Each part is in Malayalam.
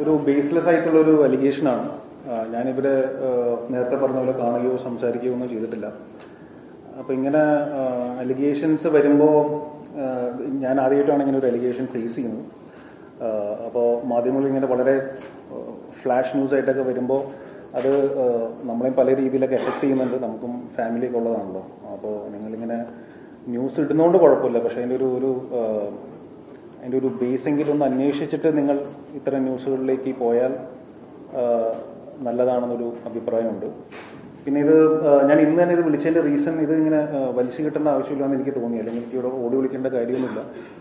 ഒരു ബേസ്ലെസ് ആയിട്ടുള്ളൊരു അലിഗേഷനാണ്. ഞാനിവരെ നേരത്തെ പറഞ്ഞ പോലെ കാണുകയോ സംസാരിക്കുകയോ ഒന്നും ചെയ്തിട്ടില്ല. അപ്പോൾ ഇങ്ങനെ അലിഗേഷൻസ് വരുമ്പോൾ ഞാൻ ആദ്യമായിട്ടാണ് ഇങ്ങനെ ഒരു അലിഗേഷൻ ഫേസ് ചെയ്യുന്നത്. അപ്പോൾ മാധ്യമങ്ങളിൽ ഇങ്ങനെ വളരെ ഫ്ലാഷ് ന്യൂസായിട്ടൊക്കെ വരുമ്പോൾ അത് നമ്മളെയും പല രീതിയിലൊക്കെ എഫക്റ്റ് ചെയ്യുന്നുണ്ട്. നമുക്കും ഫാമിലിയൊക്കെ ഉള്ളതാണല്ലോ. അപ്പോൾ നിങ്ങളിങ്ങനെ ന്യൂസ് ഇടുന്നതുകൊണ്ട് കുഴപ്പമില്ല, പക്ഷേ അതിൻ്റെ ഒരു ബേസെങ്കിലും ഒന്ന് അന്വേഷിച്ചിട്ട് നിങ്ങൾ ഇത്തരം ന്യൂസുകളിലേക്ക് പോയാൽ നല്ലതാണെന്നൊരു അഭിപ്രായമുണ്ട്. പിന്നെ ഇത് ഞാൻ ഇന്ന് തന്നെ ഇത് വിളിച്ചതിൻ്റെ റീസൺ ഇത് ഇങ്ങനെ വലിച്ചു കിട്ടേണ്ട ആവശ്യമില്ലെന്ന് എനിക്ക് തോന്നി. അല്ലെങ്കിൽ എനിക്ക് ഇവിടെ ഓടി വിളിക്കേണ്ട കാര്യമൊന്നുമില്ല.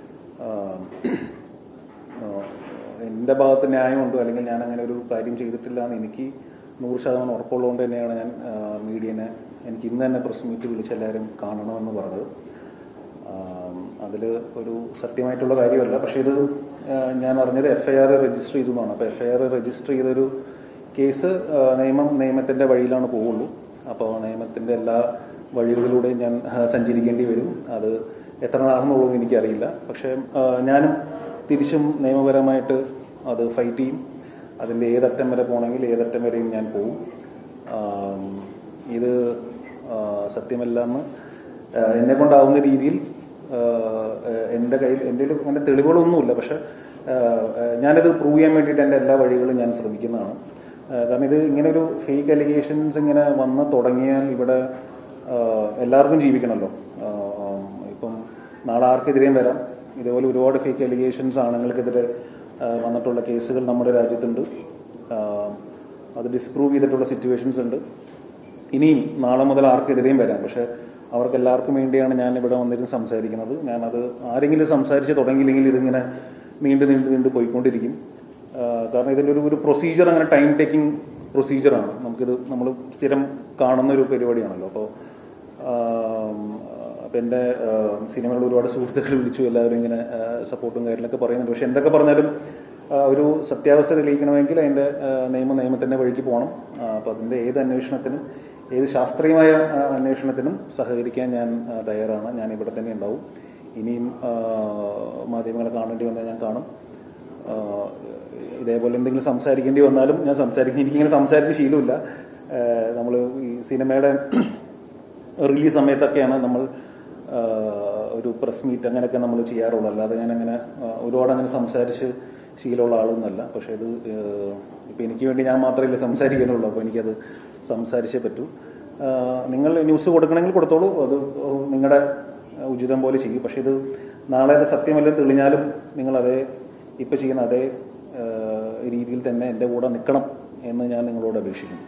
എൻ്റെ ഭാഗത്ത് ന്യായമുണ്ടോ അല്ലെങ്കിൽ ഞാൻ അങ്ങനെ ഒരു കാര്യം ചെയ്തിട്ടില്ല എന്ന് എനിക്ക് 100% ഉറപ്പുള്ളതുകൊണ്ട് തന്നെയാണ് ഞാൻ മീഡിയനെ എനിക്ക് ഇന്ന് തന്നെ പ്രസ് മീറ്റ് വിളിച്ച് എല്ലാവരും കാണണമെന്ന് പറഞ്ഞത്. അതിൽ ഒരു സത്യമായിട്ടുള്ള കാര്യമല്ല. പക്ഷേ ഇത് ഞാൻ അറിഞ്ഞത് FIR രജിസ്റ്റർ ചെയ്തു എന്നാണ്. അപ്പോൾ FIR രജിസ്റ്റർ ചെയ്തൊരു കേസ് നിയമത്തിൻ്റെ വഴിയിലാണ് പോവുള്ളൂ. അപ്പോൾ നിയമത്തിൻ്റെ എല്ലാ വഴികളിലൂടെയും ഞാൻ സഞ്ചരിക്കേണ്ടി വരും. അത് എത്ര നാളെന്നുള്ളത് എനിക്കറിയില്ല. പക്ഷേ ഞാനും തിരിച്ചും നിയമപരമായിട്ട് അത് ഫൈറ്റ് ചെയ്യും. അതിൻ്റെ ഏതറ്റം വരെ പോകണമെങ്കിൽ ഏതറ്റം വരെയും ഞാൻ പോവും. ഇത് സത്യമല്ലെന്ന് എന്നെ കൊണ്ടാവുന്ന രീതിയിൽ എൻ്റെ അങ്ങനെ തെളിവുകളൊന്നുമില്ല. പക്ഷെ ഞാനത് പ്രൂവ് ചെയ്യാൻ വേണ്ടിയിട്ട് എൻ്റെ എല്ലാ വഴികളും ഞാൻ ശ്രമിക്കുന്നതാണ്. കാരണം ഇത് ഇങ്ങനെ ഒരു ഫേക്ക് അലിഗേഷൻസ് ഇങ്ങനെ വന്ന് തുടങ്ങിയാൽ ഇവിടെ എല്ലാവർക്കും ജീവിക്കണമല്ലോ. ഇപ്പം നാളെ ആർക്കെതിരെയും വരാം. ഇതേപോലെ ഒരുപാട് ഫേക്ക് അലിഗേഷൻസ് ആണുങ്ങൾക്കെതിരെ വന്നിട്ടുള്ള കേസുകൾ നമ്മുടെ രാജ്യത്തുണ്ട്. അത് ഡിസ്പ്രൂവ് ചെയ്തിട്ടുള്ള സിറ്റുവേഷൻസ് ഉണ്ട്. ഇനിയും നാളെ മുതൽ ആർക്കെതിരെയും വരാം. പക്ഷെ അവർക്ക് എല്ലാവർക്കും വേണ്ടിയാണ് ഞാൻ ഇവിടെ വന്നിരുന്ന് സംസാരിക്കുന്നത്. ഞാനത് ആരെങ്കിലും സംസാരിച്ച് തുടങ്ങിയില്ലെങ്കിൽ ഇതിങ്ങനെ നീണ്ട് പോയിക്കൊണ്ടിരിക്കും. കാരണം ഇതിൻ്റെ ഒരു പ്രൊസീജിയർ അങ്ങനെ ടൈം ടേക്കിംഗ് പ്രൊസീജിയറാണ്. നമ്മൾ സ്ഥിരം കാണുന്ന ഒരു പരിപാടിയാണല്ലോ. അപ്പോൾ എൻ്റെ സിനിമകളിൽ ഒരുപാട് സുഹൃത്തുക്കൾ വിളിച്ചു, എല്ലാവരും ഇങ്ങനെ സപ്പോർട്ടും കാര്യങ്ങളൊക്കെ പറയുന്നുണ്ട്. പക്ഷെ എന്തൊക്കെ പറഞ്ഞാലും ഒരു സത്യാവസ്ഥ തെളിയിക്കണമെങ്കിൽ അതിൻ്റെ നിയമത്തിൻ്റെ വഴിക്ക് പോകണം. അപ്പോൾ അതിൻ്റെ ഏത് അന്വേഷണത്തിനും ഏത് ശാസ്ത്രീയമായ അന്വേഷണത്തിനും സഹകരിക്കാൻ ഞാൻ തയ്യാറാണ്. ഞാൻ ഇവിടെ തന്നെ ഉണ്ടാവും. ഇനിയും മാധ്യമങ്ങളെ കാണേണ്ടി വന്നാൽ ഞാൻ കാണും. ഇതേപോലെ എന്തെങ്കിലും സംസാരിക്കേണ്ടി വന്നാലും ഞാൻ സംസാരിക്കും. എനിക്കിങ്ങനെ സംസാരിച്ച് ശീലമില്ല. നമ്മൾ ഈ സിനിമയുടെ റിലീസ് സമയത്തൊക്കെയാണ് നമ്മൾ ഒരു പ്രസ് മീറ്റ് അങ്ങനെയൊക്കെ നമ്മൾ ചെയ്യാറുള്ളൂ. അല്ലാതെ ഞാനങ്ങനെ ഒരുപാട് അങ്ങനെ സംസാരിച്ച് ശീലമുള്ള ആളൊന്നുമല്ല. പക്ഷേ ഇത് ഇപ്പം എനിക്ക് വേണ്ടി ഞാൻ മാത്രമല്ല സംസാരിക്കാനുള്ളൂ. അപ്പോൾ എനിക്കത് സംസാരിച്ചേ പറ്റൂ. നിങ്ങൾ ന്യൂസ് കൊടുക്കണമെങ്കിൽ കൊടുത്തോളൂ, അത് നിങ്ങളുടെ ഉചിതം പോലെ ചെയ്യും. പക്ഷെ ഇത് നാളെ അത് സത്യമല്ലെന്ന് തെളിഞ്ഞാലും നിങ്ങളതേ ഇപ്പം ചെയ്യുന്ന അതേ രീതിയിൽ തന്നെ എൻ്റെ കൂടെ നിൽക്കണം എന്ന് ഞാൻ നിങ്ങളോട് അപേക്ഷിക്കുന്നു.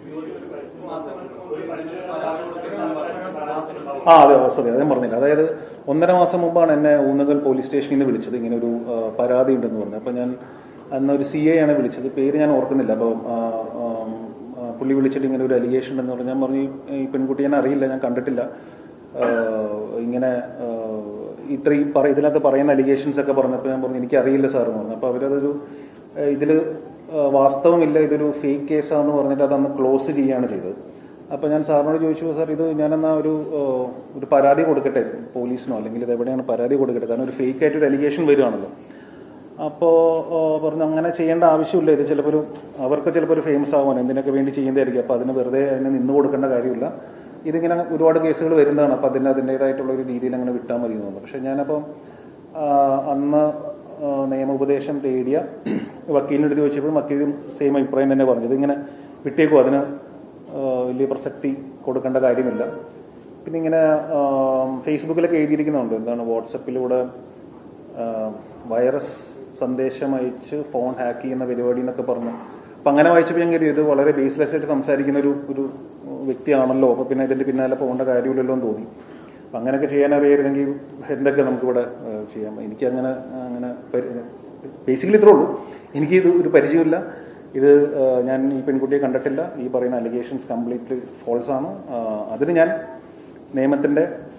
അതെ, സോറി, അതേ പറഞ്ഞില്ല. അതായത് 1.5 മാസം മുമ്പാണ് എന്നെ ഊന്നകൽ പോലീസ് സ്റ്റേഷനിൽ നിന്ന് വിളിച്ചത്. ഇങ്ങനെ ഒരു പരാതി ഉണ്ടെന്ന് പറഞ്ഞു. അപ്പോൾ ഞാൻ അന്നൊരു CA ആണ് വിളിച്ചത്. പേര് ഞാൻ ഓർക്കുന്നില്ല. അപ്പോൾ പുള്ളി വിളിച്ചിട്ട് ഇങ്ങനെ ഒരു അലിഗേഷൻ ഉണ്ടെന്ന് പറഞ്ഞു. ഞാൻ പറഞ്ഞു ഈ പെൺകുട്ടി ഞാൻ അറിയില്ല, ഞാൻ കണ്ടിട്ടില്ല, ഇങ്ങനെ ഇതിനകത്ത് പറയുന്ന അലിഗേഷൻസ് ഒക്കെ പറഞ്ഞപ്പോൾ ഞാൻ പറഞ്ഞു എനിക്കറിയില്ല സാർ എന്ന് പറഞ്ഞു. അപ്പോൾ അവരതൊരു ഇതിൽ വാസ്തവമില്ല, ഇതൊരു ഫേക്ക് കേസാന്ന് പറഞ്ഞിട്ട് അതന്ന് ക്ലോസ് ചെയ്യുകയാണ് ചെയ്തത്. അപ്പോൾ ഞാൻ സാറിനോട് ചോദിച്ചു, സാർ ഇത് ഞാനെന്നാ ഒരു പരാതി കൊടുക്കട്ടെ പോലീസിനോ, അല്ലെങ്കിൽ ഇത് എവിടെയാണ് പരാതി കൊടുക്കട്ടെ, കാരണം ഒരു ഫേക്ക് ആയിട്ടൊരു അലിഗേഷൻ വരുവാണല്ലോ. അപ്പോൾ പറഞ്ഞു അങ്ങനെ ചെയ്യേണ്ട ആവശ്യമില്ല, ഇത് ചിലപ്പോൾ അവർക്ക് ചിലപ്പോൾ ഒരു ഫേമസ് ആവാൻ എന്തിനൊക്കെ വേണ്ടി ചെയ്യുന്നതായിരിക്കും. അപ്പോൾ അതിന് വെറുതെ അതിനെ നിന്ന് കൊടുക്കേണ്ട കാര്യമില്ല. ഇതിങ്ങനെ ഒരുപാട് കേസുകൾ വരുന്നതാണ്. അപ്പോൾ അതിൻ്റേതായിട്ടുള്ള ഒരു രീതിയിൽ അങ്ങനെ വിട്ടാൽ മതി എന്ന് തോന്നുന്നു. പക്ഷെ ഞാനപ്പോൾ അന്ന് നിയമോപദേശം തേടിയ വക്കീലിനെടുത്ത് ചോദിച്ചപ്പോൾ വക്കീലും സെയിം അഭിപ്രായം തന്നെ പറഞ്ഞത്, ഇതിങ്ങനെ വിട്ടേക്കും, അതിന് വലിയ പ്രസക്തി കൊടുക്കേണ്ട കാര്യമില്ല. പിന്നെ ഇങ്ങനെ ഫേസ്ബുക്കിലൊക്കെ എഴുതിയിരിക്കുന്നുണ്ട്, എന്താണ് വാട്സപ്പിലൂടെ വൈറസ് സന്ദേശം അയച്ച് ഫോൺ ഹാക്ക് ചെയ്യുന്ന പരിപാടി എന്നൊക്കെ പറഞ്ഞു. അപ്പം അങ്ങനെ വായിച്ചപ്പോൾ ഞാൻ കരുതി ഇത് വളരെ ബേസ്ലെസ് ആയിട്ട് സംസാരിക്കുന്ന ഒരു വ്യക്തിയാണല്ലോ. അപ്പോൾ പിന്നെ ഇതിൻ്റെ പിന്നാലെ പോകേണ്ട കാര്യമില്ലല്ലോ എന്ന് തോന്നി. അപ്പം അങ്ങനെയൊക്കെ ചെയ്യാൻ അറിയായിരുന്നെങ്കിൽ എന്തൊക്കെ നമുക്കിവിടെ ചെയ്യാം. എനിക്കങ്ങനെ ബേസിക്കലി ഇത്രേ ഉള്ളൂ. എനിക്കിത് ഒരു പരിചയമില്ല. ഇത് ഞാൻ ഈ പെൺകുട്ടിയെ കണ്ടിട്ടില്ല. ഈ പറയുന്ന അലിഗേഷൻസ് കംപ്ലീറ്റ്ലി ഫോൾസ് ആണ്. അതിന് ഞാൻ നിയമത്തിൻ്റെ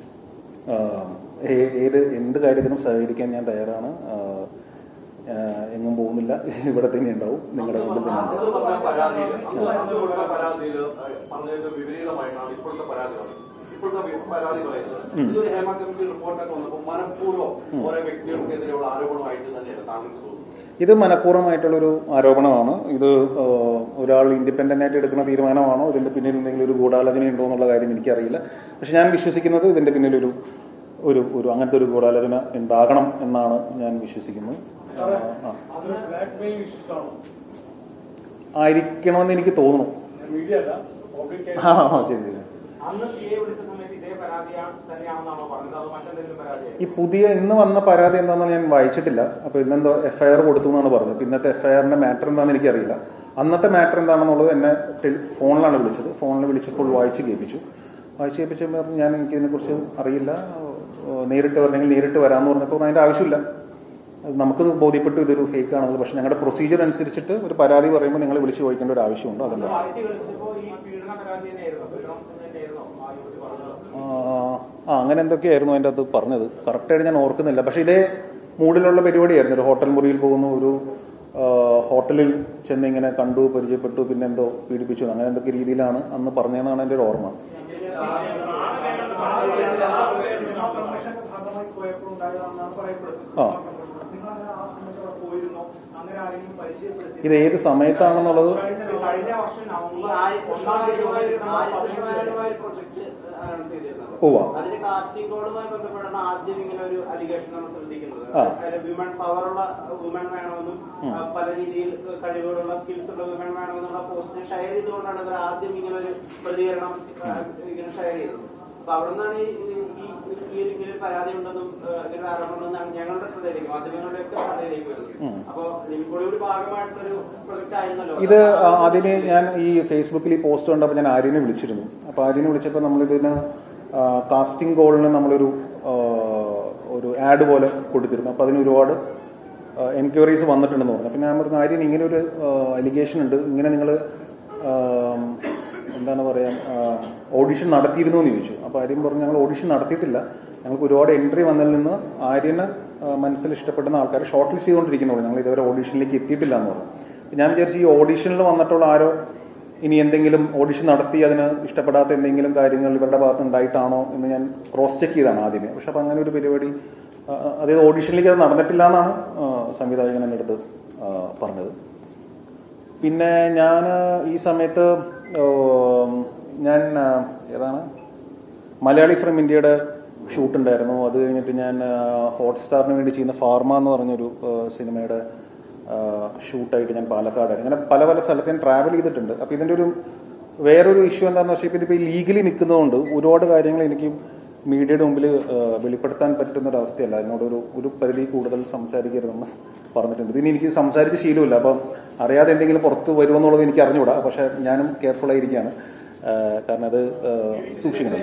എന്ത് കാര്യത്തിനും സഹകരിക്കാൻ ഞാൻ തയ്യാറാണ്. എങ്ങും പോകുന്നില്ല, ഇവിടെ തന്നെ ഉണ്ടാവും, നിങ്ങളുടെ മുമ്പിൽ തന്നെ ഉണ്ടാവും. ഇത് മനഃപൂർവ്വമായിട്ടുള്ളൊരു ആരോപണമാണ്. ഇത് ഒരാൾ ഇൻഡിപെൻഡന്റ് ആയിട്ട് എടുക്കുന്ന തീരുമാനമാണോ, ഇതിന്റെ പിന്നിൽ എന്തെങ്കിലും ഒരു ഗൂഢാലോചന ഉണ്ടോ എന്നുള്ള കാര്യം എനിക്കറിയില്ല. പക്ഷെ ഞാൻ വിശ്വസിക്കുന്നത് ഇതിന്റെ പിന്നിൽ ഒരു അങ്ങനത്തെ ഒരു ഗൂഢാലോചന ഉണ്ടാകണം എന്നാണ് ഞാൻ വിശ്വസിക്കുന്നത്. ആയിരിക്കണമെന്ന് എനിക്ക് തോന്നുന്നു. ശരി. ഈ പുതിയ ഇന്ന് വന്ന പരാതി എന്താണെന്ന് ഞാൻ വായിച്ചിട്ടില്ല. അപ്പൊ ഇന്നെന്തോ FIR കൊടുത്തു എന്നാണ് പറഞ്ഞത്. ഇന്നത്തെ FIRന്റെ മാറ്റർ എന്താണെന്ന് എനിക്കറിയില്ല. അന്നത്തെ മാറ്റർ എന്താണെന്നുള്ളത് എന്നെ ഫോണിലാണ് വിളിച്ചത്. ഫോണിൽ വിളിച്ചപ്പോൾ വായിച്ച് കേൾപ്പിച്ചപ്പോൾ ഞാൻ എനിക്കിതിനെ കുറിച്ച് അറിയില്ല, നേരിട്ട് വരണമെങ്കിൽ നേരിട്ട് വരാമെന്ന് പറഞ്ഞപ്പോൾ അതിന്റെ ആവശ്യമില്ല, നമുക്ക് ബോധ്യപ്പെട്ടു ഇതൊരു ഫേക്ക് ആണെന്നുള്ളത്. പക്ഷെ ഞങ്ങളുടെ പ്രൊസീജിയർ അനുസരിച്ചിട്ട് ഒരു പരാതി പറയുമ്പോൾ നിങ്ങൾ വിളിച്ച് ചോദിക്കേണ്ട ഒരു ആവശ്യമുണ്ട്. അതുകൊണ്ട് അങ്ങനെ എന്തൊക്കെയായിരുന്നു അതിൻ്റെ അത് പറഞ്ഞത്, കറക്റ്റായിട്ട് ഞാൻ ഓർക്കുന്നില്ല. പക്ഷെ ഇതേ മൂഡിലുള്ള പരിപാടിയായിരുന്നു. ഒരു ഹോട്ടൽ മുറിയിൽ പോകുന്നു, ഒരു ഹോട്ടലിൽ ചെന്ന് ഇങ്ങനെ കണ്ടു, പരിചയപ്പെട്ടു, പിന്നെ എന്തോ പീഡിപ്പിച്ചു, അങ്ങനെ എന്തൊക്കെ രീതിയിലാണ് അന്ന് പറഞ്ഞതെന്നാണ് എൻ്റെ ഒരു ഓർമ്മ. ഇത് ഏത് സമയത്താണെന്നുള്ളത് അതിന്റെ കാസ്റ്റിംഗ് കോഡുമായി ബന്ധപ്പെട്ടാണ് ആദ്യം ഇങ്ങനെ ഒരു അലിഗേഷൻ നമ്മൾ ശ്രദ്ധിക്കുന്നത്. വിമൺ പവറുള്ള വുമൺ വേണമെന്നും പല രീതിയിൽ കഴിവുകളുള്ള സ്കിൽസ് ഉള്ള വുമൺ വേണമെന്നുള്ള പോസ്റ്റ് ഷെയർ ചെയ്തുകൊണ്ടാണ് ഇവർ ആദ്യം ഇങ്ങനെ ഒരു പ്രതികരണം ഇങ്ങനെ ഷെയർ ചെയ്തത്. അപ്പൊ അവിടെ നിന്നാണ് ഇങ്ങനെ പരാതി ഉണ്ടെന്നും ഇങ്ങനെ ആരോപണം ഞങ്ങളുടെ ശ്രദ്ധയിലേക്ക്, മാധ്യമങ്ങളുടെയൊക്കെ ശ്രദ്ധയിലേക്ക് വരുന്നത്. അപ്പൊ ലിമിക്കോളിയുടെ ഭാഗമായിട്ടൊരു പ്രൊജക്ട് ആയിരുന്നല്ലോ ഇത്. അതിന് ഞാൻ ഈ ഫേസ്ബുക്കിൽ ഈ പോസ്റ്റ് കണ്ടപ്പോൾ ഞാൻ ആര്യനെ വിളിച്ചിരുന്നു. അപ്പൊ ആര്യനെ വിളിച്ചപ്പോൾ നമ്മളിതിന് കാസ്റ്റിംഗ് കോളിന് നമ്മളൊരു ആഡ് പോലെ കൊടുത്തിരുന്നു. അപ്പൊ അതിന് ഒരുപാട് എൻക്വയറീസ് വന്നിട്ടുണ്ടെന്ന് പറഞ്ഞു. പിന്നെ ഞാൻ പറഞ്ഞു, ആര്യൻ ഇങ്ങനെ ഒരു അലിഗേഷൻ ഉണ്ട്, ഇങ്ങനെ നിങ്ങൾ എന്താണ് പറയാ ഓഡിഷൻ നടത്തിയിരുന്നു എന്ന് ചോദിച്ചു. അപ്പോൾ ആര്യൻ പറഞ്ഞു, ഞങ്ങൾ ഓഡിഷൻ നടത്തിയിട്ടില്ല, ഞങ്ങൾക്ക് ഒരുപാട് എൻട്രി വന്നതിൽ നിന്ന് ആര്യന് മനസ്സിൽ ഇഷ്ടപ്പെടുന്ന ആൾക്കാരെ ഷോർട്ട് ലിസ്റ്റ് ചെയ്തുകൊണ്ടിരിക്കുന്നുള്ളൂ, ഞങ്ങൾ ഇതുവരെ ഓഡിഷനിലേക്ക് എത്തിയിട്ടില്ല എന്ന് പറഞ്ഞു. ഞാൻ വിചാരിച്ചു ഈ ഓഡിഷനിൽ വന്നിട്ടുള്ള ആരോ ഇനി എന്തെങ്കിലും ഓഡിഷൻ നടത്തി അതിന് ഇഷ്ടപ്പെടാത്ത എന്തെങ്കിലും കാര്യങ്ങൾ ഇവരുടെ ഭാഗത്ത് ഉണ്ടായിട്ടാണോ എന്ന് ഞാൻ ക്രോസ് ചെക്ക് ചെയ്താണ് ആദ്യമേ. പക്ഷെ അപ്പം അങ്ങനെ ഒരു പരിപാടി, അതായത് ഓഡിഷനിലേക്ക് അത് നടന്നിട്ടില്ല എന്നാണ് സംവിധായകൻ എൻ്റെ അടുത്ത് പറഞ്ഞത്. പിന്നെ ഞാൻ ഈ സമയത്ത് ഞാൻ ഏതാണ് മലയാളി ഫ്രം ഇന്ത്യയുടെ ഷൂട്ട് ഉണ്ടായിരുന്നു. അത് കഴിഞ്ഞിട്ട് ഞാൻ ഹോട്ട്സ്റ്റാറിന് വേണ്ടി ചെയ്യുന്ന ഫാർമ എന്ന് പറഞ്ഞൊരു സിനിമയുടെ ഷൂട്ടായിട്ട് ഞാൻ പാലക്കാടായിരുന്നു. അങ്ങനെ പല പല സ്ഥലത്ത് ഞാൻ ട്രാവൽ ചെയ്തിട്ടുണ്ട്. അപ്പോൾ ഇതിൻ്റെ ഒരു വേറൊരു ഇഷ്യൂ എന്താണെന്ന് വെച്ചാൽ ഇപ്പോൾ ഇതിപ്പോൾ ലീഗലി നിൽക്കുന്നതുകൊണ്ട് ഒരുപാട് കാര്യങ്ങൾ എനിക്ക് മീഡിയയുടെ മുമ്പിൽ വെളിപ്പെടുത്താൻ പറ്റുന്നൊരവസ്ഥയല്ല. എന്നോടൊരു പരിധി കൂടുതൽ സംസാരിക്കരുതെന്ന് പറഞ്ഞിട്ടുണ്ട്. ഇതിന് എനിക്ക് സംസാരിച്ച് ശീലമില്ല, അപ്പം അറിയാതെ എന്തെങ്കിലും പുറത്ത് വരുമെന്നുള്ളത് എനിക്ക് അറിഞ്ഞുകൂടാ. പക്ഷെ ഞാനും കെയർഫുൾ ആയിരിക്കുകയാണ്, കാരണം അത് സൂക്ഷിക്കണം.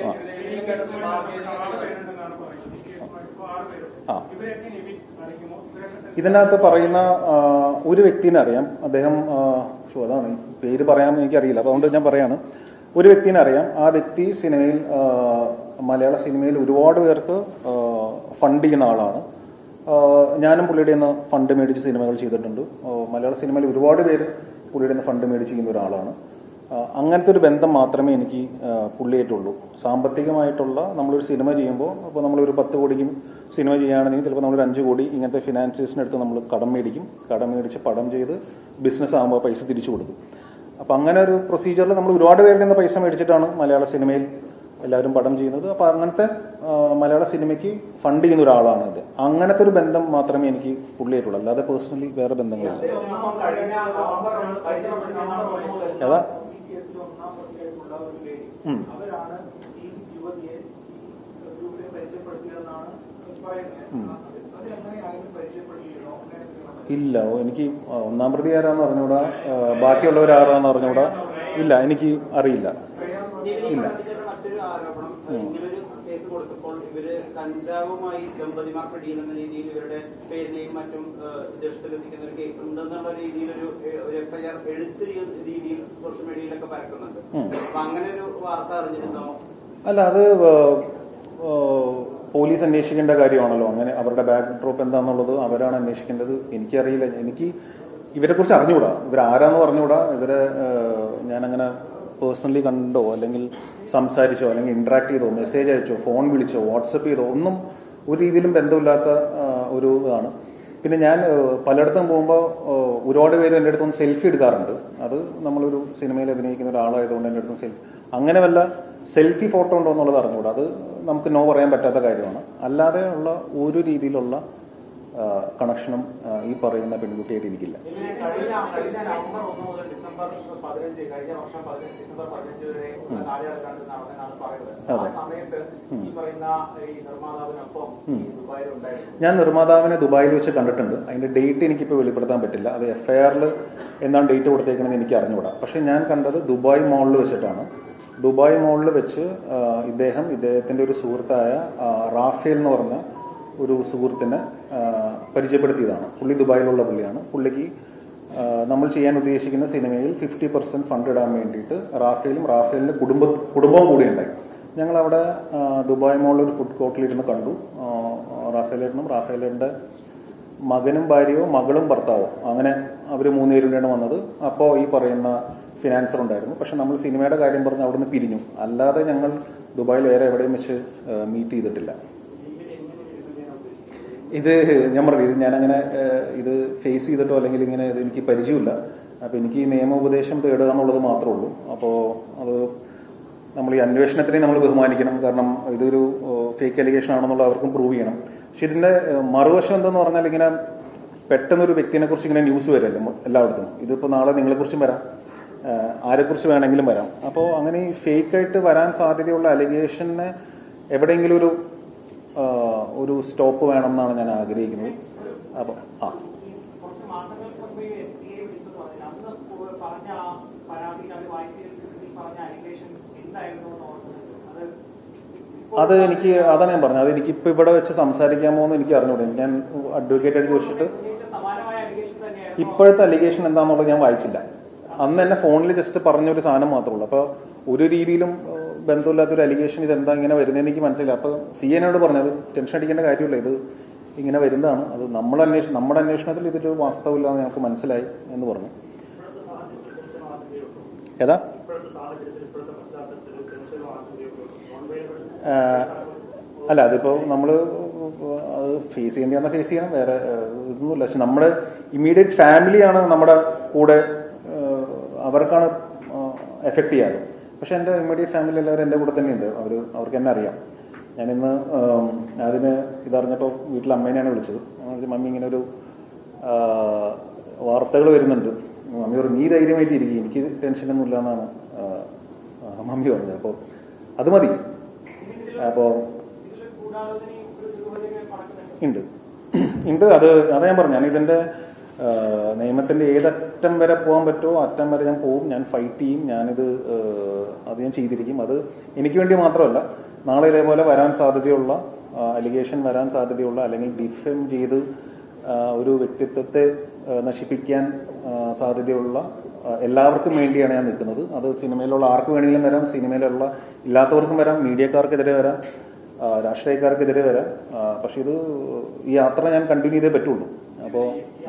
ഇതിനകത്ത് പറയുന്ന ഒരു വ്യക്തിനെ അറിയാം. അദ്ദേഹം അതാണ് പേര് പറയാമെന്ന് എനിക്കറിയില്ല, അപ്പോൾ അതുകൊണ്ട് ഞാൻ പറയാണ്. ഒരു വ്യക്തിനെ അറിയാം. ആ വ്യക്തി സിനിമയിൽ, മലയാള സിനിമയിൽ ഒരുപാട് പേർക്ക് ഫണ്ട് ചെയ്യുന്ന ആളാണ്. ഞാനും പുള്ളിയുടെ നിന്ന് ഫണ്ട് മേടിച്ച് സിനിമകൾ ചെയ്തിട്ടുണ്ട്. മലയാള സിനിമയിൽ ഒരുപാട് പേര് പുള്ളിയുടെ നിന്ന് ഫണ്ട് മേടിച്ച് ചെയ്യുന്ന ഒരാളാണ്. അങ്ങനത്തെ ഒരു ബന്ധം മാത്രമേ എനിക്ക് പുള്ളിയായിട്ടുള്ളൂ. സാമ്പത്തികമായിട്ടുള്ള നമ്മളൊരു സിനിമ ചെയ്യുമ്പോൾ, അപ്പോൾ നമ്മളൊരു 10 കോടിക്കും സിനിമ ചെയ്യുകയാണെങ്കിൽ ചിലപ്പോൾ നമ്മളൊരു 5 കോടി ഇങ്ങനത്തെ ഫിനാൻസിയേഴ്സിനടുത്ത് നമ്മൾ കടം മേടിച്ച് പടം ചെയ്ത് ബിസിനസ് ആകുമ്പോൾ പൈസ തിരിച്ചു കൊടുക്കും. അപ്പം അങ്ങനെ ഒരു പ്രൊസീജിയറിൽ നമ്മൾ ഒരുപാട് പേരുടെ നിന്ന് പൈസ മേടിച്ചിട്ടാണ് മലയാള സിനിമയിൽ എല്ലാവരും പടം ചെയ്യുന്നത്. അപ്പോൾ അങ്ങനത്തെ മലയാള സിനിമയ്ക്ക് ഫണ്ട് ചെയ്യുന്ന ഒരാളാണ് ഇത്. അങ്ങനത്തെ ഒരു ബന്ധം മാത്രമേ എനിക്ക് പുള്ളിയായിട്ടുള്ളൂ, അല്ലാതെ പേഴ്സണലി വേറെ ബന്ധങ്ങളില്ല. ഏതാ ഇല്ല, എനിക്ക് ഒന്നാം പ്രതി ആരാന്ന് അറിഞ്ഞൂടാ, ബാക്കിയുള്ളവർ ആരാന്ന് അറിഞ്ഞൂടാ. ഇല്ല, എനിക്ക് അറിയില്ല. ഇല്ല. കേസ് കൊടുത്തപ്പോൾ ഇവര് കഞ്ചാവുമായി ദമ്പതിമാർ പിടിയുന്ന രീതിയിൽ ഇവരുടെ പേരിനെയും മറ്റും വിദേശത്തിലെത്തിക്കുന്ന ഒരു കേസ് ഉണ്ടെന്നുള്ള രീതിയിൽ ഒരു FIR എഴുത്ത് രീതിയിൽ സോഷ്യൽ മീഡിയയിലൊക്കെ പരക്കുന്നുണ്ട്. അപ്പൊ അങ്ങനെ ഒരു വാർത്ത അറിഞ്ഞിരുന്നോ? അല്ല, അത് പോലീസ് അന്വേഷിക്കേണ്ട കാര്യമാണല്ലോ. അങ്ങനെ അവരുടെ ബാക്ക് ഡ്രോപ്പ് എന്താണെന്നുള്ളത് അവരാണ് അന്വേഷിക്കേണ്ടത്. എനിക്കറിയില്ല, എനിക്ക് ഇവരെ കുറിച്ച് അറിഞ്ഞുകൂടാ, ഇവരാരാന്ന് പറഞ്ഞുകൂടാ. ഇവരെ ഞാനങ്ങനെ പേഴ്സണലി കണ്ടോ അല്ലെങ്കിൽ സംസാരിച്ചോ അല്ലെങ്കിൽ ഇന്ററാക്ട് ചെയ്തോ മെസ്സേജ് അയച്ചോ ഫോൺ വിളിച്ചോ വാട്സപ്പ് ചെയ്തോ ഒന്നും ഒരു രീതിയിലും ബന്ധമില്ലാത്ത ഒരു ഇതാണ്. പിന്നെ ഞാൻ പലയിടത്തും പോകുമ്പോൾ ഒരുപാട് പേര് എൻ്റെ അടുത്തൊന്ന് സെൽഫി എടുക്കാറുണ്ട്. അത് നമ്മളൊരു സിനിമയിൽ അഭിനയിക്കുന്ന ഒരാളായതുകൊണ്ട് എൻ്റെ അടുത്ത് സെൽഫി, അങ്ങനെ വല്ല സെൽഫി ഫോട്ടോ ഉണ്ടോ എന്നുള്ളത് അറിഞ്ഞുകൂടാ. അത് നമുക്ക് നോ പറയാൻ പറ്റാത്ത കാര്യമാണ്. അല്ലാതെ ഉള്ള ഒരു രീതിയിലുള്ള കണക്ഷനും ഈ പറയുന്ന പെൺകുട്ടിയായിട്ട് എനിക്കില്ല. കഴിഞ്ഞ നവംബർ 1 മുതൽ ഡിസംബർ 15 കഴിഞ്ഞ വർഷം ഡിസംബർ 15 വരെ കാലയളവിലാണ് നടന്നെന്നാണ് പറയുന്നത്. ആ സമയത്ത് ഈ പറയുന്ന ഈ നിർമ്മാതാവിനൊപ്പം ദുബായിൽ ഉണ്ടായിരുന്നു. ഞാൻ നിർമ്മാതാവിനെ ദുബായിൽ വെച്ച് കണ്ടിട്ടുണ്ട്. അതിന്റെ ഡേറ്റ് എനിക്കിപ്പോൾ വെളിപ്പെടുത്താൻ പറ്റില്ല. അത് FIR-ൽ എന്താണ് ഡേറ്റ് കൊടുത്തേക്കണമെന്ന് എനിക്ക് അറിഞ്ഞുകൂടാ. പക്ഷെ ഞാൻ കണ്ടത് ദുബായ് മോളിൽ വെച്ചിട്ടാണ്. ദുബായ് മോളിൽ വെച്ച് ഇദ്ദേഹത്തിന്റെ ഒരു സുഹൃത്തായ റാഫേൽ എന്ന് പറഞ്ഞ ഒരു സുഹൃത്തിനെ പരിചയപ്പെടുത്തിയതാണ്. പുള്ളി ദുബായിലുള്ള പുള്ളിയാണ്. പുള്ളിക്ക് നമ്മൾ ചെയ്യാൻ ഉദ്ദേശിക്കുന്ന സിനിമയിൽ 50% ഫണ്ട് ഇടാൻ വേണ്ടിയിട്ട് റാഫേലിന്റെ കുടുംബവും കൂടി ഉണ്ടായി. ഞങ്ങളവിടെ ദുബായ് മോളിൽ ഒരു ഫുഡ് കോർട്ടിലിരുന്ന് കണ്ടു. റാഫേലിന്റെ മകനും ഭാര്യയോ മകളും ഭർത്താവോ അങ്ങനെ അവർ 3 പേരുടെയാണ് വന്നത്. അപ്പോൾ ഈ പറയുന്ന ഫിനാൻസർ ഉണ്ടായിരുന്നു. പക്ഷെ നമ്മൾ സിനിമയുടെ കാര്യം പറഞ്ഞ് അവിടെ നിന്ന് പിരിഞ്ഞു. അല്ലാതെ ഞങ്ങൾ ദുബായിൽ വേറെ എവിടെയും വെച്ച് മീറ്റ് ചെയ്തിട്ടില്ല. ഇത് ഞാൻ പറഞ്ഞു, ഇത് ഞാനങ്ങനെ ഇത് ഫേസ് ചെയ്തിട്ടോ അല്ലെങ്കിൽ ഇങ്ങനെ ഇത് എനിക്ക് പരിചയമില്ല. അപ്പോൾ എനിക്ക് ഈ നിയമോപദേശം തേടുക എന്നുള്ളത് മാത്രമേ ഉള്ളൂ. അപ്പോൾ അത് നമ്മൾ ഈ അന്വേഷണത്തിനെ നമ്മൾ ബഹുമാനിക്കണം. കാരണം ഇതൊരു ഫേക്ക് അലിഗേഷൻ ആണെന്നുള്ള അവർക്കും പ്രൂവ് ചെയ്യണം. പക്ഷെ ഇതിന്റെ മറുവശം എന്തെന്ന് പറഞ്ഞാൽ ഇങ്ങനെ പെട്ടെന്നൊരു വ്യക്തിനെ കുറിച്ച് ഇങ്ങനെ ന്യൂസ് വരല്ലോ എല്ലായിടത്തും. ഇതിപ്പോൾ നാളെ നിങ്ങളെക്കുറിച്ചും വരാം, ആരെക്കുറിച്ച് വേണമെങ്കിലും വരാം. അപ്പോൾ അങ്ങനെ ഈ ഫേക്കായിട്ട് വരാൻ സാധ്യതയുള്ള അലിഗേഷന് എവിടെയെങ്കിലും ഒരു സ്റ്റോപ്പ് വേണം എന്നാണ് ഞാൻ ആഗ്രഹിക്കുന്നത്. അപ്പം കുറച്ച് മാസങ്ങൾക്ക് മുമ്പ് SBI വിളിച്ചത് പറഞ്ഞു, അന്ന് പറഞ്ഞ ആ പരാതിയിൽ അത് പറഞ്ഞ അലിഗേഷൻ എന്തായിരുന്നു? അത് എനിക്ക് അതാണ് ഞാൻ പറഞ്ഞത്. അത് എനിക്കിപ്പോൾ ഇവിടെ വെച്ച് സംസാരിക്കാമോ എന്ന് എനിക്ക് അറിഞ്ഞൂടെ. ഞാൻ അഡ്വക്കേറ്റ് ആയിട്ട് ചോദിച്ചിട്ട് ഇപ്പോഴത്തെ അലിഗേഷൻ എന്താണെന്നുള്ളത് ഞാൻ വായിച്ചില്ല. അന്ന് എന്നെ ഫോണിൽ ജസ്റ്റ് പറഞ്ഞൊരു സാധനം മാത്രമേ ഉള്ളൂ. അപ്പോൾ ഒരു രീതിയിലും ബന്ധമില്ലാത്തൊരു അലിഗേഷൻ ഇതെന്താ ഇങ്ങനെ വരുന്നതെന്ന് എനിക്ക് മനസ്സിലായി. അപ്പോൾ CNോട് പറഞ്ഞത് ടെൻഷൻ അടിക്കേണ്ട കാര്യമില്ല, ഇത് ഇങ്ങനെ വരുന്നതാണ്. അത് നമ്മുടെ അന്വേഷണത്തിൽ ഇതൊരു വാസ്തവമില്ലാന്ന് ഞങ്ങൾക്ക് മനസ്സിലായി എന്ന് പറഞ്ഞു. ഏതാ അല്ല, അതിപ്പോൾ നമ്മൾ അത് ഫേസ് ചെയ്യേണ്ടിയാണെന്ന് ഫേസ് ചെയ്യണം, വേറെ ഇതൊന്നുമില്ല. പക്ഷെ നമ്മുടെ ഇമ്മീഡിയറ്റ് ഫാമിലിയാണ് നമ്മുടെ കൂടെ, അവർക്കാണ് എഫക്ട് ചെയ്യാറ്. പക്ഷെ എൻ്റെ ഇമ്മീഡിയറ്റ് ഫാമിലി എല്ലാവരും എൻ്റെ കൂടെ തന്നെയുണ്ട്. അവർക്ക് എന്നെ അറിയാം. ഞാനിന്ന് അതിന് ഇതറിഞ്ഞപ്പോൾ വീട്ടിൽ അമ്മേനെയാണ് വിളിച്ചത്. മമ്മി ഇങ്ങനെ ഒരു വാർത്തകൾ വരുന്നുണ്ട്. മമ്മി പറഞ്ഞു നീ ധൈര്യമായിട്ട് ഇരിക്കും, എനിക്ക് ടെൻഷനൊന്നും ഇല്ല എന്നാണ് മമ്മി പറഞ്ഞത്. അപ്പോൾ അത് മതി. അപ്പോൾ ഉണ്ട് അതാ ഞാൻ പറഞ്ഞു. ഞാനിതിൻ്റെ നിയമത്തിന്റെ ഏതറ്റം വരെ പോകാൻ പറ്റുമോ അറ്റം വരെ ഞാൻ പോവും. ഞാൻ ഫൈറ്റ് ചെയ്യും. അത് ഞാൻ ചെയ്തിരിക്കും. അത് എനിക്ക് വേണ്ടി മാത്രമല്ല, നാളെ ഇതേപോലെ വരാൻ സാധ്യതയുള്ള അലിഗേഷൻ വരാൻ സാധ്യതയുള്ള അല്ലെങ്കിൽ ഡിഫെം ചെയ്ത് ഒരു വ്യക്തിത്വത്തെ നശിപ്പിക്കാൻ സാധ്യതയുള്ള എല്ലാവർക്കും വേണ്ടിയാണ് ഞാൻ നിൽക്കുന്നത്. അത് സിനിമയിലുള്ള ആർക്ക് വേണമെങ്കിലും വരാം, സിനിമയിലുള്ള ഇല്ലാത്തവർക്കും വരാം, മീഡിയക്കാർക്കെതിരെ വരാം, രാഷ്ട്രീയക്കാർക്കെതിരെ വരാം. പക്ഷെ ഈ യാത്ര ഞാൻ കണ്ടിന്യൂ ചെയ്തേ പറ്റുള്ളൂ. അപ്പോൾ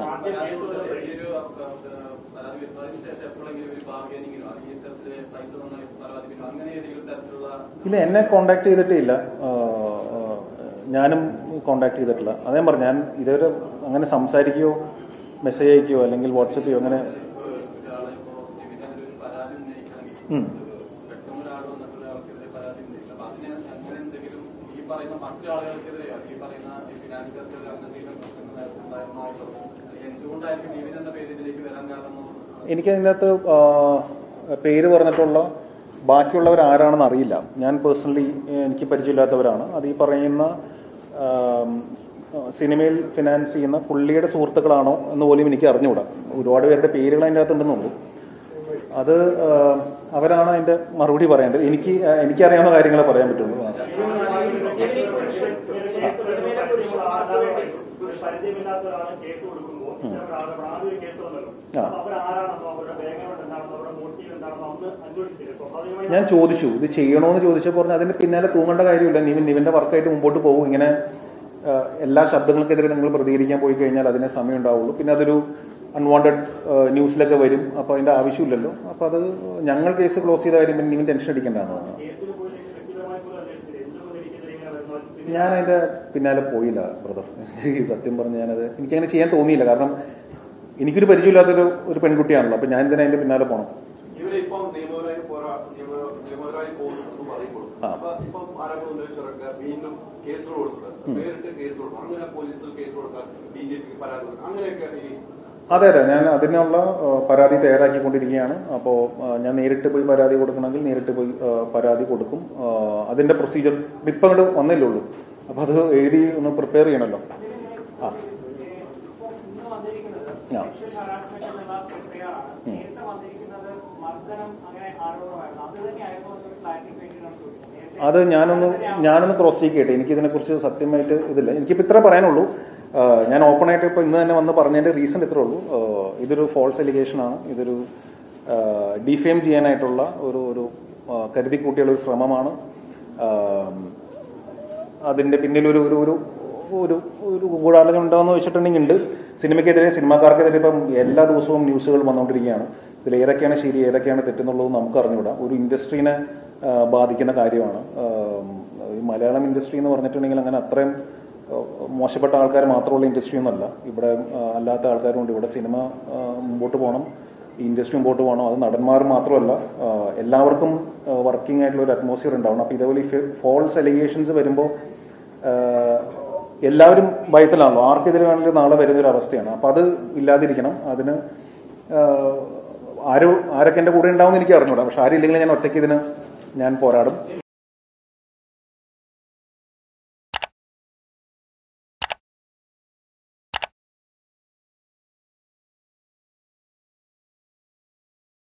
ഇല്ല, എന്നെ കോണ്ടാക്ട് ചെയ്തിട്ടേ ഇല്ല, ഞാനും കോണ്ടാക്ട് ചെയ്തിട്ടില്ല. അതേ പറഞ്ഞു, ഞാൻ ഇതുവരെ അങ്ങനെ സംസാരിക്കുകയോ മെസ്സേജ് അയക്കുകയോ അല്ലെങ്കിൽ വാട്സപ്പ് ചെയ്യോ അങ്ങനെ എനിക്കതിനകത്ത് പേര് പറഞ്ഞിട്ടുള്ള ബാക്കിയുള്ളവർ ആരാണെന്ന് അറിയില്ല. ഞാൻ പേഴ്സണലി എനിക്ക് പരിചയമില്ലാത്തവരാണ്. അത് ഈ പറയുന്ന സിനിമയിൽ ഫിനാൻസ് ചെയ്യുന്ന പുള്ളിയുടെ സുഹൃത്തുക്കളാണോ എന്ന് പോലും എനിക്ക് അറിഞ്ഞുകൂടാ. ഒരുപാട് പേരുടെ പേരുകൾ അതിൻ്റെ അകത്തുണ്ടെന്നുള്ളൂ. അത് അവരാണ് അതിന്റെ മറുപടി പറയേണ്ടത്. എനിക്കറിയാവുന്ന കാര്യങ്ങളെ പറയാൻ പറ്റുള്ളൂ. ഞാൻ ചോദിച്ചു ഇത് ചെയ്യണോന്ന് ചോദിച്ചപ്പോൾ പറഞ്ഞു അതിന്റെ പിന്നാലെ തൂങ്ങേണ്ട കാര്യമില്ല, നിവിന്റെ വർക്കായിട്ട് മുമ്പോട്ട് പോകും. ഇങ്ങനെ എല്ലാ ശബ്ദങ്ങൾക്കെതിരെ നിങ്ങൾ പ്രതികരിക്കാൻ പോയി കഴിഞ്ഞാൽ അതിനെ സമയം ഉണ്ടാവുള്ളൂ. പിന്നെ അതൊരു അൺവാണ്ടഡ് ന്യൂസിലൊക്കെ വരും. അപ്പൊ അതിന്റെ ആവശ്യമില്ലല്ലോ. അപ്പൊ അത് ഞങ്ങൾ കേസ് ക്ലോസ് ചെയ്ത കാര്യം പിന്നെ നിവിൻ ടെൻഷൻ അടിക്കേണ്ടതാണ്. ഞാൻ അതിന്റെ പിന്നാലെ പോയില്ല ബ്രദർ. സത്യം പറഞ്ഞ് ഞാനത് എനിക്കങ്ങനെ ചെയ്യാൻ തോന്നിയില്ല. കാരണം എനിക്കൊരു പരിചയമില്ലാത്തൊരു പെൺകുട്ടിയാണല്ലോ. അപ്പൊ ഞാൻ എന്തിനാ അതിന്റെ പിന്നാലെ പോകണം? ഇവരിപ്പം നിയമപരമായി പോകുന്നു പറയുമ്പോൾ ഇപ്പം ആരോപണം ഉന്നയിച്ചവർക്ക് വീണ്ടും കേസുകൾ കൊടുത്തിട്ടുണ്ട്. നേരിട്ട് കേസ് കൊടുക്കും. അങ്ങനെ പോലീസിൽ കേസ് കൊടുക്കാൻ BJP പരാതി കൊടുക്കും. അങ്ങനെയൊക്കെ അതെ ഞാൻ അതിനുള്ള പരാതി തയ്യാറാക്കിക്കൊണ്ടിരിക്കുകയാണ്. അപ്പോൾ ഞാൻ നേരിട്ട് പോയി പരാതി കൊടുക്കണമെങ്കിൽ നേരിട്ട് പോയി പരാതി കൊടുക്കും. അതിന്റെ പ്രൊസീജിയർ ഇപ്പം അങ്ങോട്ട് വന്നില്ലേ ഉള്ളൂ. അപ്പൊ അത് എഴുതി ഒന്ന് പ്രിപ്പയർ ചെയ്യണമല്ലോ. അത് ഞാനൊന്ന് ക്രോസ് ചെക്ക് ചെയ്യട്ടെ. എനിക്കിതിനെ കുറിച്ച് സത്യമായിട്ട് ഇതില്ല. എനിക്കിപ്പോൾ ഇത്ര പറയാനുള്ളൂ. ഞാൻ ഓപ്പണായിട്ട് ഇപ്പോൾ ഇന്ന് തന്നെ വന്ന് പറഞ്ഞതിന്റെ റീസൺ ഇത്രേ ഉള്ളൂ. ഇതൊരു ഫോൾസ് എലിഗേഷൻ ആണ്. ഇതൊരു ഡിഫെയിം ചെയ്യാനായിട്ടുള്ള ഒരു കരുതിക്കൂട്ടിയുള്ള ഒരു ശ്രമമാണ്. അതിന്റെ പിന്നിൽ ഒരു ഗൂഢാലോചന ഉണ്ടാവുമെന്ന് വെച്ചിട്ടുണ്ടെങ്കിൽ ഉണ്ട്. സിനിമയ്ക്കെതിരെ സിനിമാക്കാർക്കെതിരെ ഇപ്പം എല്ലാ ദിവസവും ന്യൂസുകൾ വന്നുകൊണ്ടിരിക്കുകയാണ്. ഇതിൽ ഏതൊക്കെയാണ് ശരി ഏതൊക്കെയാണ് തെറ്റെന്നുള്ളത് നമുക്ക് അറിഞ്ഞുകൂടാ. ഒരു ഇൻഡസ്ട്രീനെ ബാധിക്കുന്ന കാര്യമാണ്. ഈ മലയാളം ഇൻഡസ്ട്രി എന്ന് പറഞ്ഞിട്ടുണ്ടെങ്കിൽ അങ്ങനെ അത്രയും മോശപ്പെട്ട ആൾക്കാർ മാത്രമുള്ള ഇൻഡസ്ട്രി ഒന്നുമല്ല. ഇവിടെ അല്ലാത്ത ആൾക്കാരുണ്ട്. ഇവിടെ സിനിമ മുമ്പോട്ട് പോകണം, ഈ ഇൻഡസ്ട്രി മുമ്പോട്ട് പോകണം. അത് നടന്മാർ മാത്രമല്ല, എല്ലാവർക്കും വർക്കിംഗ് ആയിട്ടുള്ള ഒരു അറ്റ്മോസ്ഫിയർ ഉണ്ടാവണം. അപ്പോൾ ഇതേപോലെ ഈ ഫോൾസ് എലിഗേഷൻസ് വരുമ്പോൾ എല്ലാവരും ഭയത്തിലാണല്ലോ. ആർക്കെതിരെ വേണമെങ്കിലും നാളെ വരുന്നൊരു അവസ്ഥയാണ്. അപ്പം അത് ഇല്ലാതിരിക്കണം. അതിന് ആരൊക്കെ എൻ്റെ കൂടെ ഉണ്ടാവും എന്ന് എനിക്ക് അറിഞ്ഞൂടാ. പക്ഷെ ആരില്ലെങ്കിലും ഞാൻ ഒറ്റയ്ക്ക് ഇതിന് ഞാൻ പോരാടും.